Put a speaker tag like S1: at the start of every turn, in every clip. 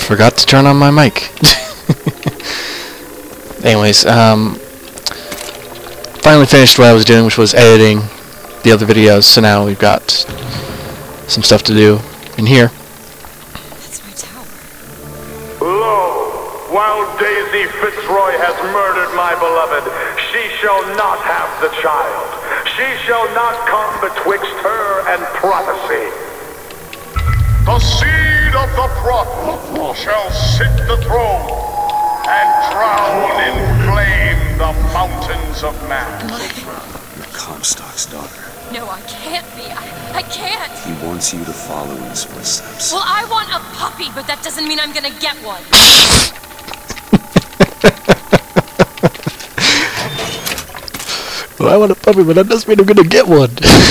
S1: Forgot to turn on my mic. Anyways, finally finished what I was doing, which was editing the other videos, so now we've got some stuff to do in here.
S2: That's my tower.
S3: Lo, while Daisy Fitzroy has murdered my beloved, she shall not have the child. She shall not come betwixt her and prophecy. The seed of the prophet shall sit the throne and drown in flame the mountains of man.
S4: You're Comstock's daughter.
S2: No, I can't be. I can't.
S4: He wants you to follow in his footsteps.
S2: Well, I want a puppy, but that doesn't mean I'm gonna get one.
S1: Well, I want a puppy, but that doesn't mean I'm gonna get one.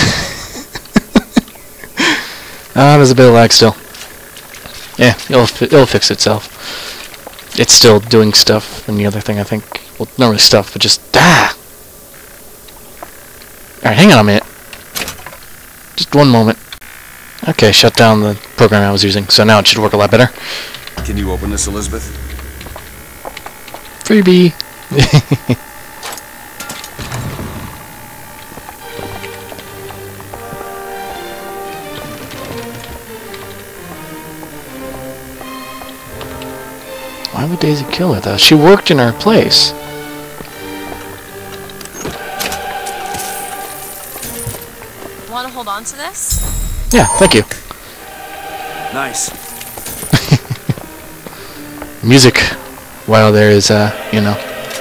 S1: There's a bit of lag still. Yeah, it'll fix itself. It's still doing stuff, and the other thing I think, well, not really stuff, but just Alright, hang on a minute. Just one moment. Okay, shut down the program I was using, so now it should work a lot better.
S4: Can you open this, Elizabeth?
S1: Freebie. Why would Daisy kill her, though? She worked in her place.
S2: Want to hold on to this?
S1: Yeah, thank you.
S4: Nice.
S1: Music, while there is, you know.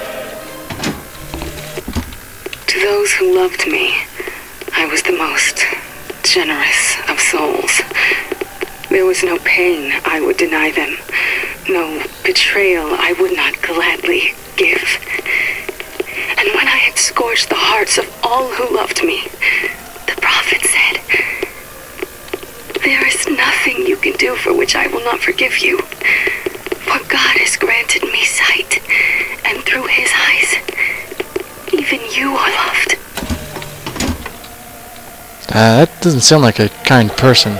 S5: To those who loved me, I was the most generous of souls. There was no pain I would deny them, no betrayal I would not gladly give. And when I had scorched the hearts of all who loved me, the prophet said, "There is nothing you can do for which I will not forgive you. For God has granted me sight, and through his eyes, even you are loved."
S1: That doesn't sound like a kind person.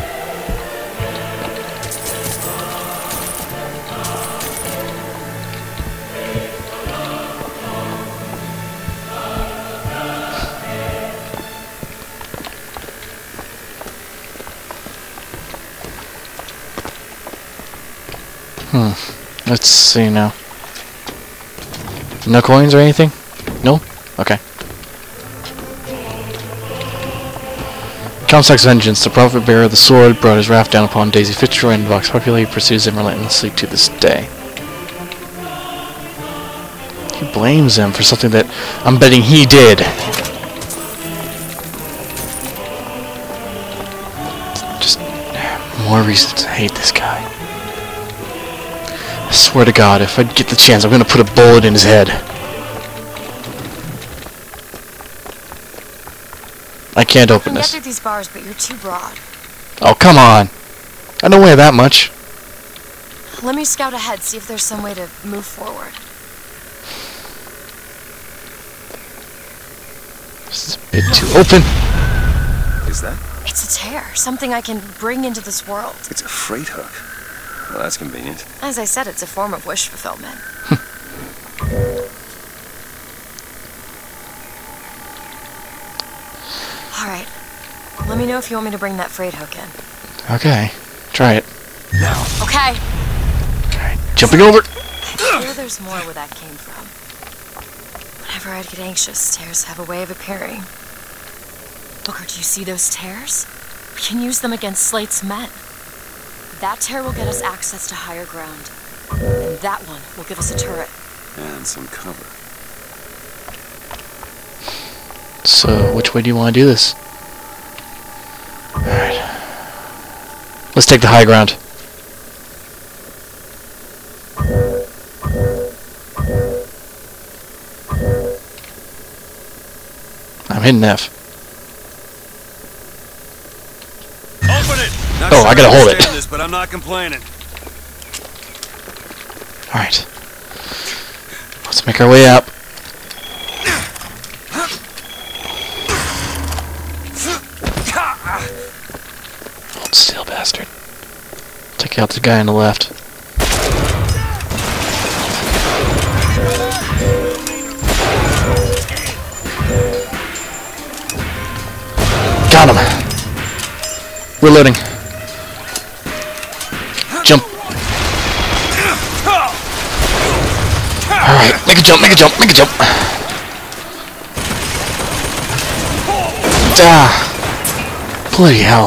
S1: Let's see now. No coins or anything? No? Okay. Comstock's vengeance. The prophet bearer of the sword brought his wrath down upon Daisy Fitzroy, and Vox Populi pursues him relentlessly to this day. He blames him for something that I'm betting he did. Just more reasons to hate this guy. I swear to God, if I get the chance, I'm gonna put a bullet in his head. I can't open
S2: I can
S1: this.
S2: get through these bars, but you're too broad.
S1: Oh, come on. I don't weigh that much.
S2: Let me scout ahead, see if there's some way to move forward.
S1: This is a bit too open.
S4: Is that?
S2: It's a tear, something I can bring into this world.
S4: It's a freight hook. Well, that's convenient.
S2: As I said, it's a form of wish fulfillment. Alright. Let me know if you want me to bring that freight hook in.
S1: Okay. Try it.
S4: Now.
S2: Okay.
S1: Alright. Jumping over.
S2: I fear there's more where that came from. Whenever I'd get anxious, tears have a way of appearing. Booker, do you see those tears? We can use them against Slate's men. That tear will get us access to higher ground. And that one will give us a turret.
S4: And some cover.
S1: So, which way do you want to do this? Alright. Let's take the high ground. I'm hitting F.
S4: Open it!
S1: Oh, I gotta hold it.
S4: This, but I'm not complaining.
S1: Alright. Let's make our way up. Hold still, bastard. Take out the guy on the left. Reloading. Jump. Alright, make a jump, make a jump, make a jump. Ah. Bloody hell.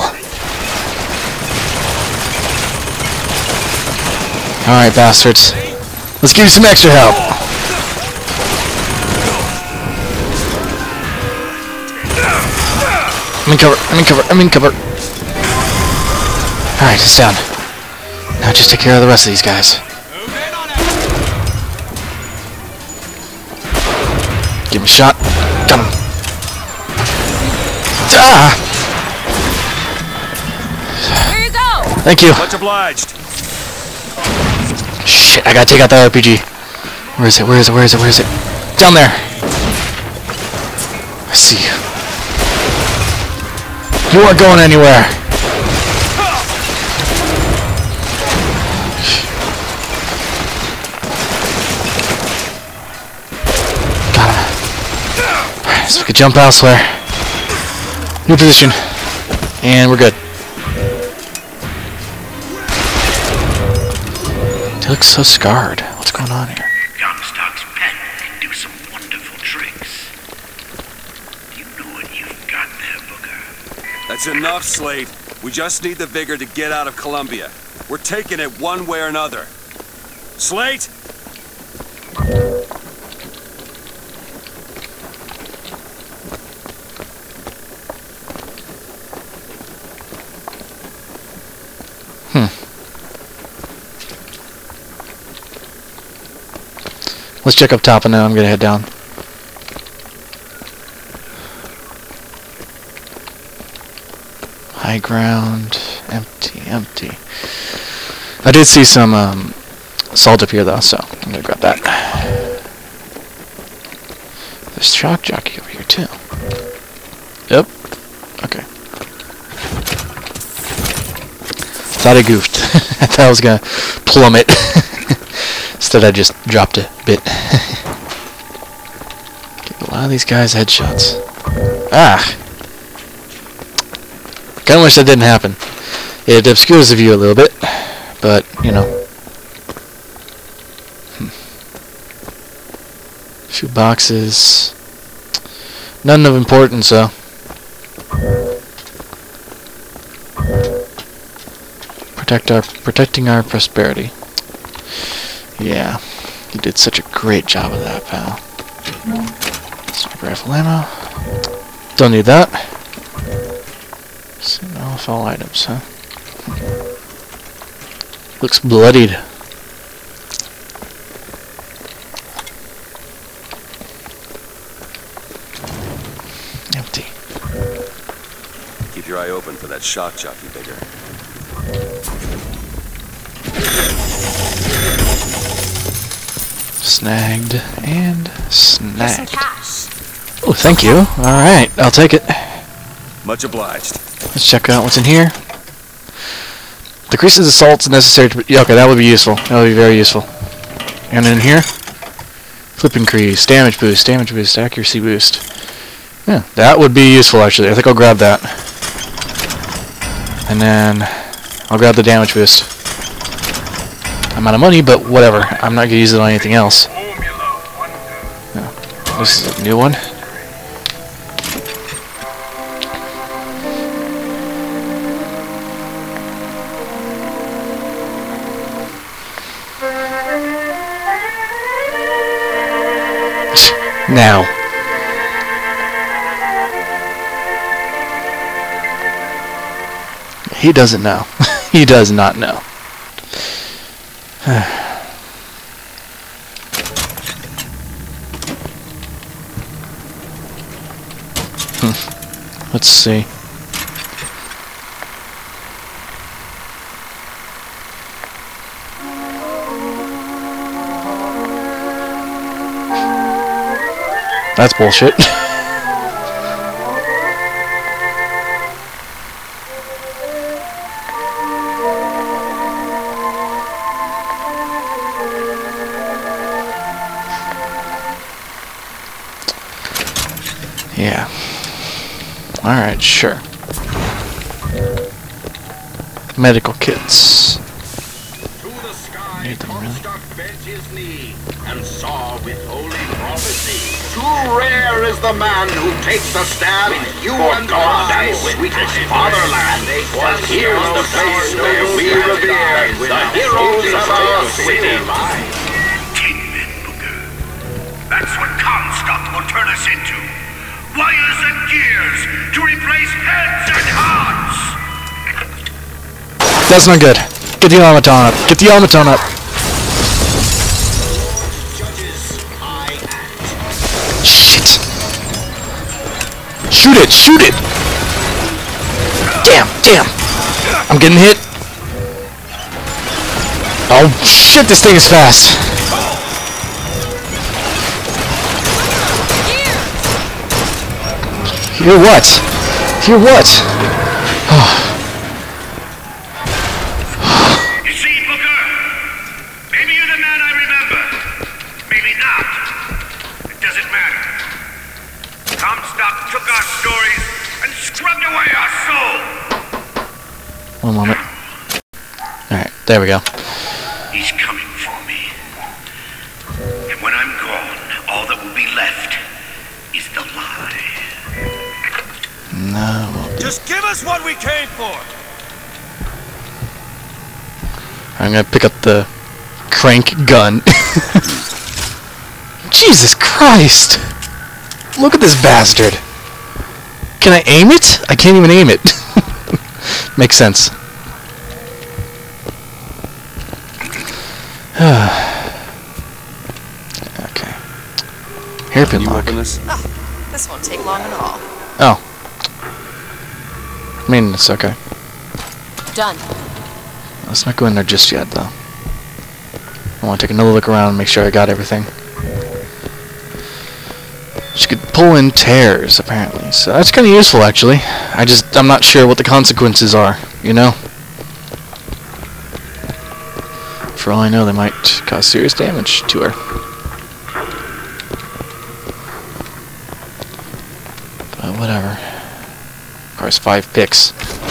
S1: Alright, bastards. Let's give you some extra help. I'm in cover, I'm in cover, I'm in cover. Alright, it's down. Now just take care of the rest of these guys. Give him a shot. Got him. Ah!
S2: Here you go!
S1: Thank you.
S4: Much obliged.
S1: Shit, I gotta take out that RPG. Where is it? Where is it? Where is it? Where is it? Down there! I see you. You aren't going anywhere. Got him. Alright, so we could jump elsewhere. New position. And we're good. He looks so scarred. What's going on here?
S6: Comstock's pen can do some wonderful tricks. You know what you've got there, Booker.
S4: That's enough, Slate. We just need the vigor to get out of Columbia. We're taking it one way or another. Slate!
S1: Let's check up top and then I'm gonna head down. High ground, empty, empty. I did see some salt up here though, so I'm gonna grab that. There's shock jockey over here too. Yep. Okay. Thought I goofed. I thought I was gonna plummet. Instead I just dropped a bit. Give a lot of these guys headshots. Ah! Kinda wish that didn't happen. It obscures the view a little bit, but, you know. Few boxes. None of importance, though. Protecting our prosperity. Yeah, you did such a great job of that, pal. Sniper rifle ammo. Don't need that. Send off all items, huh? Looks bloodied. Empty.
S4: Keep your eye open for that shock jockey vigor.
S1: Snagged and
S2: Here's some
S1: snagged.
S2: cash.
S1: Oh, thank you. Alright, I'll take it.
S4: Much obliged.
S1: Let's check out what's in here. Decreases assaults necessary to... Yeah, okay, that would be useful. That would be very useful. And in here? Flip increase, damage boost, accuracy boost. Yeah, that would be useful actually. I think I'll grab that. And then I'll grab the damage boost. I'm out of money, but whatever. I'm not gonna use it on anything else. No. This is a new one. Now. He doesn't know. He does not know. Let's see. That's bullshit. Yeah. Alright, sure. medical kits.
S6: To the sky,
S1: Need them, really?
S6: Comstock bent his knee and saw with holy prophecy. Too rare is the man who takes a stand. You and I, sweetest fatherland. Here's the place where we revere the heroes of our city. 10 men, Booker. That's what Comstock will turn us into. Wires and gears to replace heads and hearts.
S1: That's not good. Get the automaton up. Get the automaton up. Shit. Shoot it. Shoot it. Damn. Damn. I'm getting hit. Oh, shit. This thing is fast. Hear what? Hear what?
S6: You see, Booker? Maybe you're the man I remember. Maybe not. It doesn't matter. Comstock took our stories and scrubbed away our soul.
S1: One moment. Alright, there we go.
S6: He's coming for me. And when I'm gone, all that will be left is the lie.
S1: No.
S4: Just give us what we came for!
S1: I'm gonna pick up the crank gun. Jesus Christ! Look at this bastard! Can I aim it? I can't even aim it. Makes sense. Okay. Hairpin
S4: You
S1: lock.
S4: open this?
S2: This won't take long at all.
S1: Oh. I mean, it's okay.
S2: Done.
S1: Let's not go in there just yet, though. I want to take another look around and make sure I got everything. She could pull in tears, apparently. So that's kind of useful, actually. I'm not sure what the consequences are, you know? For all I know, they might cause serious damage to her. But whatever. Of course, 5 picks.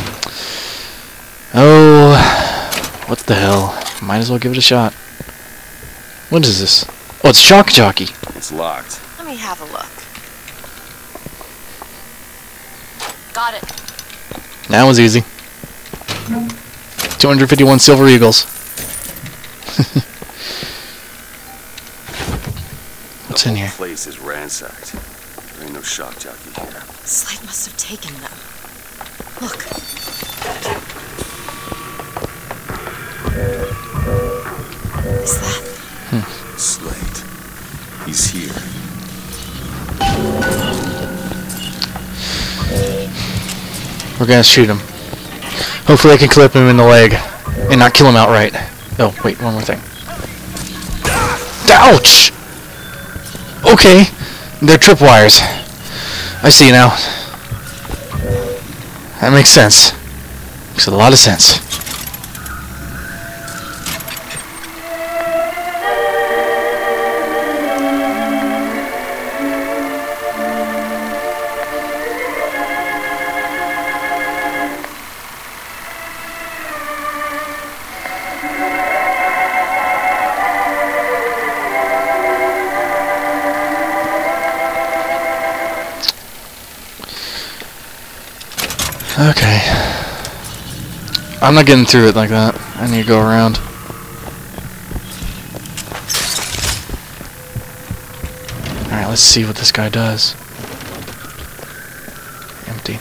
S1: Oh, what the hell? Might as well give it a shot. What is this? Oh, it's Shock Jockey.
S4: It's locked.
S2: Let me have a look. Got it.
S1: That was easy. 251 Silver Eagles. What's in here?
S4: The place is ransacked. There ain't no shock jockey here.
S2: Slate must have taken them. Look. Is that?
S4: Slate. He's here.
S1: We're gonna shoot him. Hopefully I can clip him in the leg and not kill him outright. Oh, wait, one more thing. Ouch! Okay, they're tripwires. I see now. That makes sense. Makes a lot of sense. Okay. I'm not getting through it like that. I need to go around. Alright, let's see what this guy does. Empty.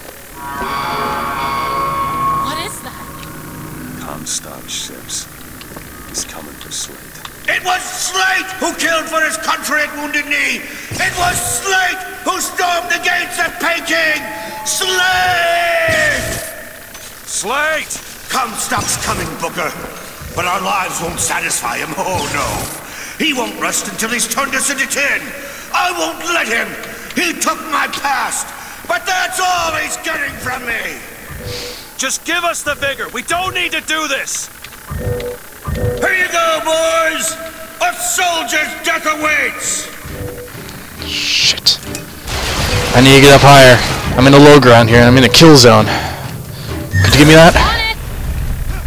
S2: What is that?
S4: Comstock ships. He's coming for Slate.
S6: It was Slate who killed for his country at Wounded Knee. It was Slate who stormed the gates of Peking. Slate!
S4: Slate!
S6: Comstock's coming, Booker. But our lives won't satisfy him. Oh, no. He won't rest until he's turned us into tin. I won't let him. He took my past. But that's all he's getting from me.
S4: Just give us the vigor. We don't need to do this.
S6: Here you go, boys. A soldier's death awaits.
S1: Shit. I need to get up higher. I'm in the low ground here, and I'm in a kill zone. Could you give me that?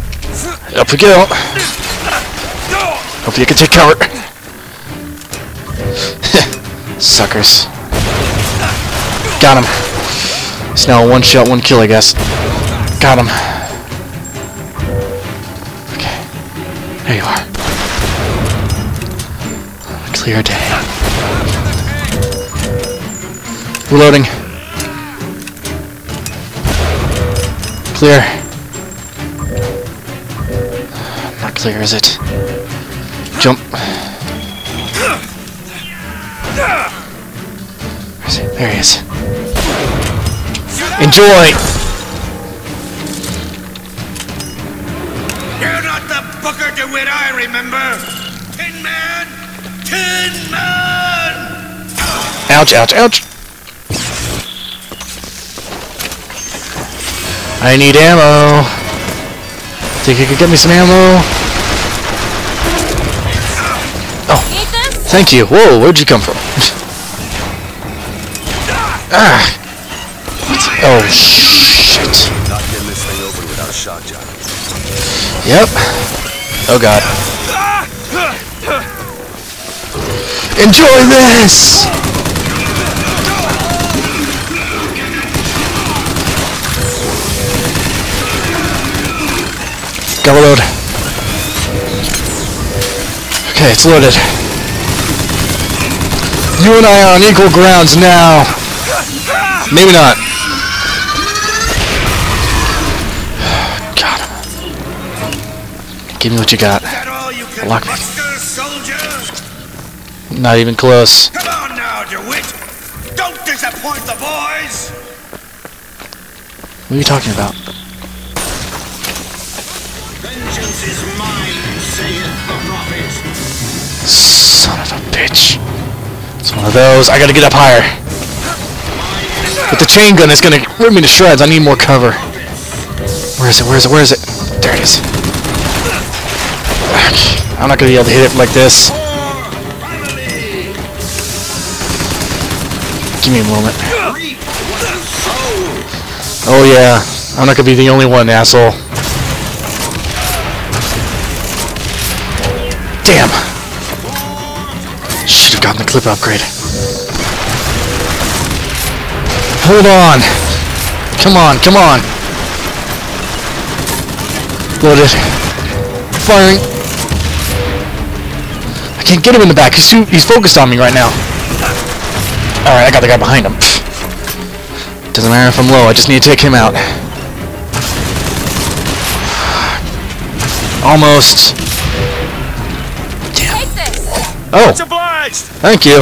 S1: Up we go. Hopefully you can take cover. Suckers. Got him. It's now a one shot, one kill, I guess. Got him. Okay. There you are. Clear day. Reloading. Clear. Not clear, is it? Jump. Where is he? There he is. Enjoy!
S6: You're not the Booker DeWitt I remember! Tin Man! Tin Man!
S1: Ouch, ouch, ouch! I need ammo! Think you could get me some ammo? Oh, thank you. Whoa, where'd you come from? Ah! Oh, shit.
S4: Not getting this thing open without a shock job.
S1: Yep. Oh, God. Enjoy this! Gotta load. Okay, it's loaded. You and I are on equal grounds now. Maybe not. Got him. Give me what you got. Lock me. Not even close.
S6: Come on now, DeWitt! Don't disappoint the boys!
S1: What are you talking about?
S6: Vengeance is mine, saith the prophet.
S1: Son of a bitch. It's one of those. I gotta get up higher. But the chain gun is gonna rip me to shreds. I need more cover. Where is it? Where is it? Where is it? There it is. I'm not gonna be able to hit it like this. Give me a moment. Oh yeah. I'm not gonna be the only one, asshole. Damn! Should have gotten the clip upgrade. Hold on! Come on, come on! Loaded. Firing. I can't get him in the back. He's focused on me right now. Alright, I got the guy behind him. Doesn't matter if I'm low, I just need to take him out. Almost. Damn. Oh!
S4: Much obliged!
S1: Thank you.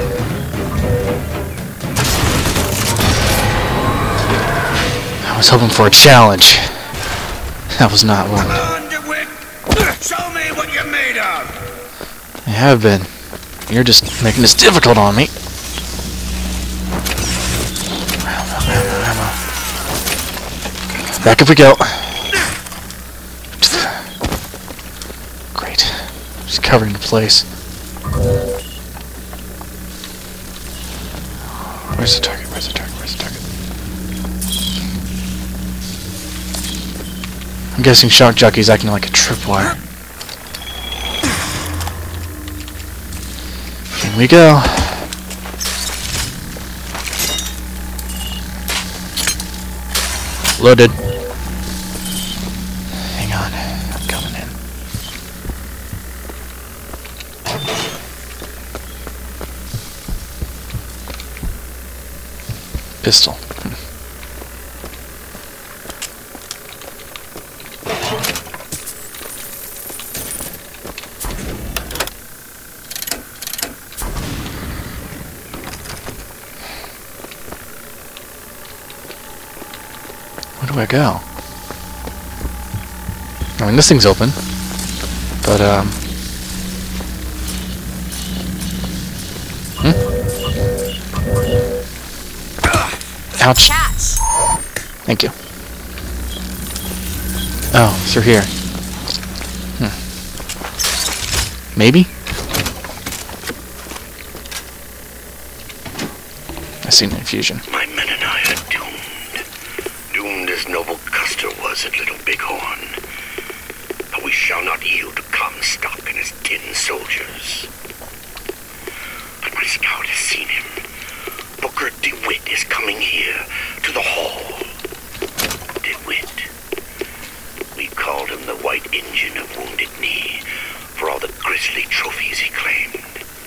S1: I was hoping for a challenge. That was not one.
S6: Come on, DeWitt! Show me what you're made of!
S1: I have been. You're just making this difficult on me. Ammo. Back up we go. Great. Just covering the place. Where's the target? Where's the target? Where's the target? I'm guessing Shock Jockey's acting like a tripwire. In we go. Loaded. Hang on. I'm coming in. Pistol. Where do I go? I mean, this thing's open, but Ouch. Thank you. Oh, through here. Maybe? I see an infusion.
S6: My men and I are doomed. Doomed as Noble Custer was at Little Bighorn. But shall not yield to Comstock and his 10 soldiers. But my scout has seen him. Booker DeWitt is coming here to the hall. DeWitt. We called him the White Engine of Wounded Knee for all the grisly trophies he claimed.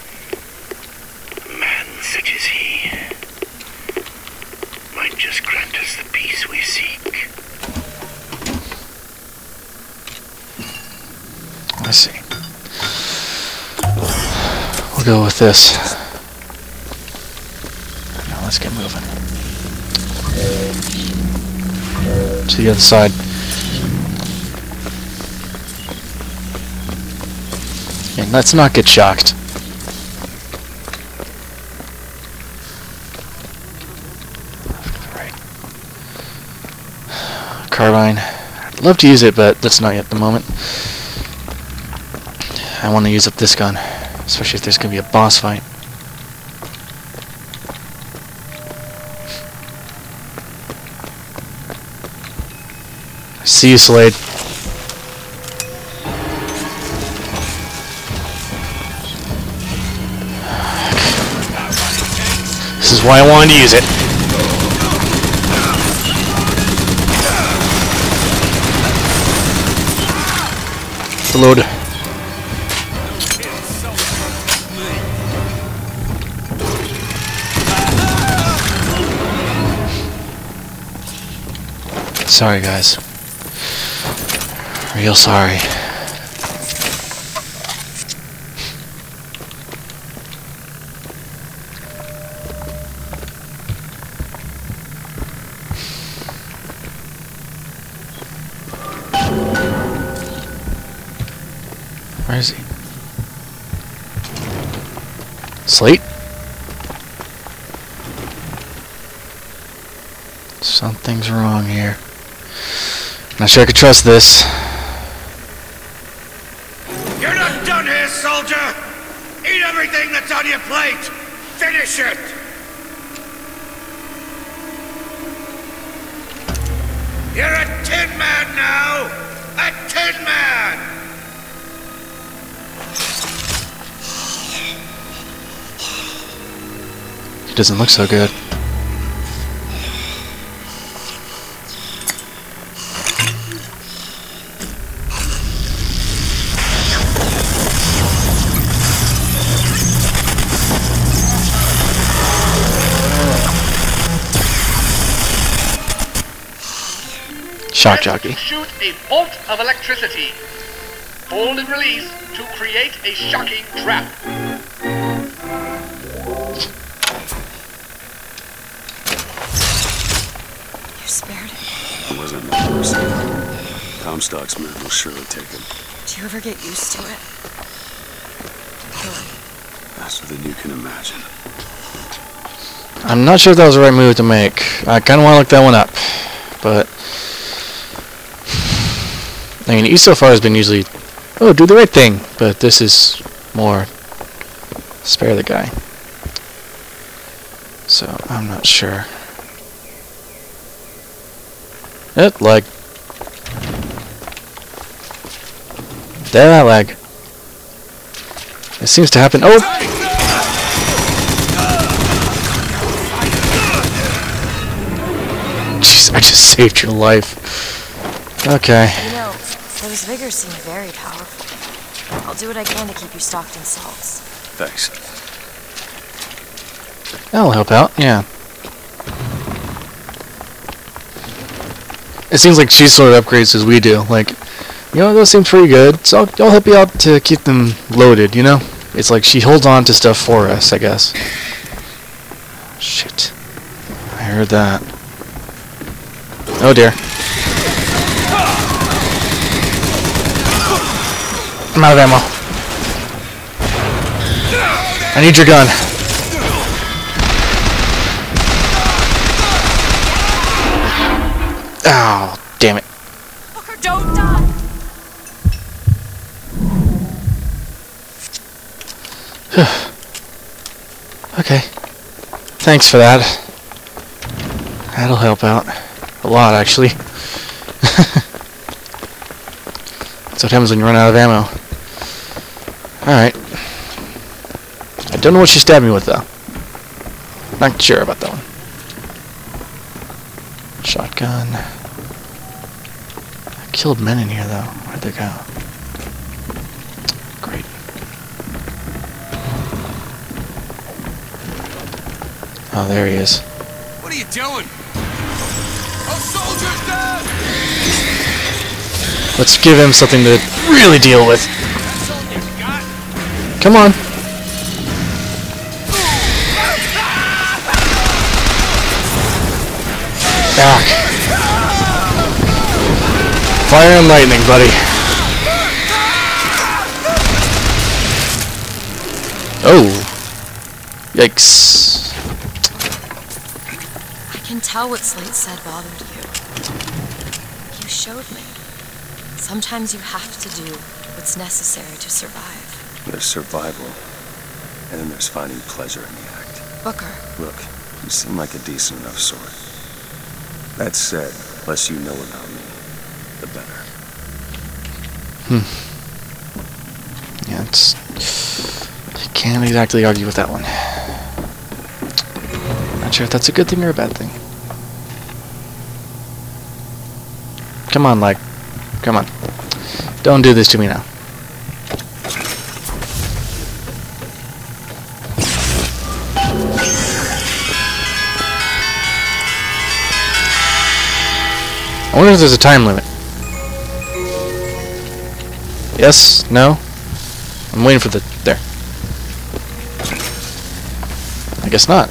S6: A man such as he might just grant us the peace we seek.
S1: I see. We'll go with this. Now let's get moving. To the other side. And let's not get shocked. Right. Carbine. I'd love to use it, but that's not yet the moment. I want to use up this gun, especially if there's going to be a boss fight. I see you, Slade. This is why I wanted to use it. Reload. Sorry, guys. Real sorry. Where is he? Slate? Something's wrong here. Not sure I could trust this.
S6: You're not done here, soldier! Eat everything that's on your plate! Finish it! You're a tin man now! A tin man!
S1: He doesn't look so good. Shock jockey.
S7: Shoot a bolt of electricity. Hold and release to create a shocking trap.
S2: You spared him.
S4: It wasn't my person. Comstock's men will surely take him.
S2: Do you ever get used to it?
S4: Faster than you can imagine.
S1: I'm not sure if that was the right move to make. I kind of want to look that one up. But I mean, E so far has been usually, oh, do the right thing. But this is more spare the guy. So, I'm not sure. Lag. That lag. It seems to happen. Oh! Jeez, I just saved your life. Okay.
S2: You know, those vigors seem very powerful. I'll do what I can to keep you stocked in salts.
S4: Thanks.
S1: That'll help out, yeah. It seems like she sort of upgrades as we do. Like, you know, those seem pretty good, so I'll help you out to keep them loaded, you know? It's like she holds on to stuff for us, I guess. Shit. I heard that. Oh dear. I'm out of ammo. I need your gun. Oh, damn it.
S2: Booker, don't die!
S1: Okay. Thanks for that. That'll help out. A lot, actually. That's what happens when you run out of ammo. Alright. I don't know what she stabbed me with, though. Not sure about that one. Shotgun. I killed men in here, though. Where'd they go? Great. Oh, there he is.
S4: What are you doing? Oh, soldiers down!
S1: Let's give him something to really deal with. Come on. Back. Fire and lightning, buddy. Oh. Yikes.
S2: I can tell what Slate said bothered you. You showed me. Sometimes you have to do what's necessary to survive.
S4: There's survival, and then there's finding pleasure in the act.
S2: Booker,
S4: Look, you seem like a decent enough sort. That said, less you know about me, the better.
S1: Yeah, it's... You can't exactly argue with that one. Not sure if that's a good thing or a bad thing. Come on, like... Come on. Don't do this to me now. I wonder if there's a time limit. Yes? No? I'm waiting for the... There. I guess not.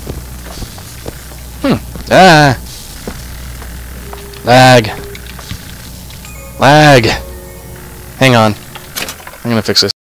S1: Ah! Lag. Lag! Hang on. I'm gonna fix this.